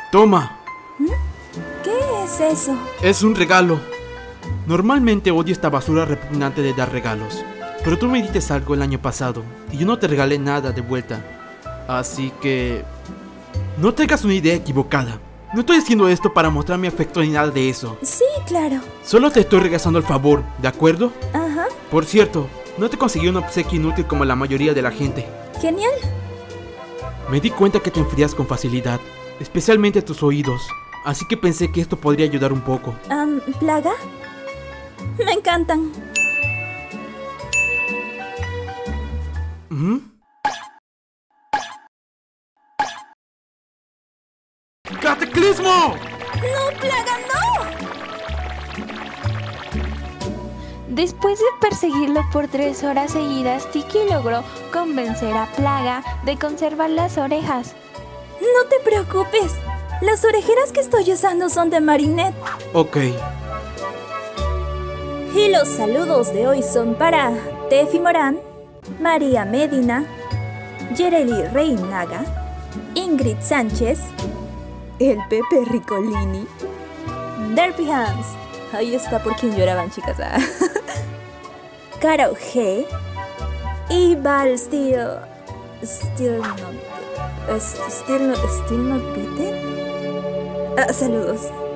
Toma. ¿Qué es eso? Es un regalo. Normalmente odio esta basura repugnante de dar regalos, pero tú me diste algo el año pasado y yo no te regalé nada de vuelta. Así que... no tengas una idea equivocada. No estoy haciendo esto para mostrar mi afecto ni nada de eso. Sí, claro. Solo te estoy regresando el favor, ¿de acuerdo? Ajá. Por cierto, no te conseguí un obsequio inútil como la mayoría de la gente. Genial. Me di cuenta que te enfrías con facilidad, especialmente tus oídos. Así que pensé que esto podría ayudar un poco. ¿Plaga? Me encantan. ¡Cataclismo! ¡No, Plaga, no! Después de perseguirlo por 3 horas seguidas, Tiki logró convencer a Plaga de conservar las orejas. No te preocupes. Las orejeras que estoy usando son de Marinette. Ok. Y los saludos de hoy son para Tefi Morán, María Medina, Yereli Reinaga, Ingrid Sánchez, el Pepe Ricolini, Derpy Hans. Ahí está por quien lloraban, chicas. Caro G. Y Val Still not beaten. Saludos.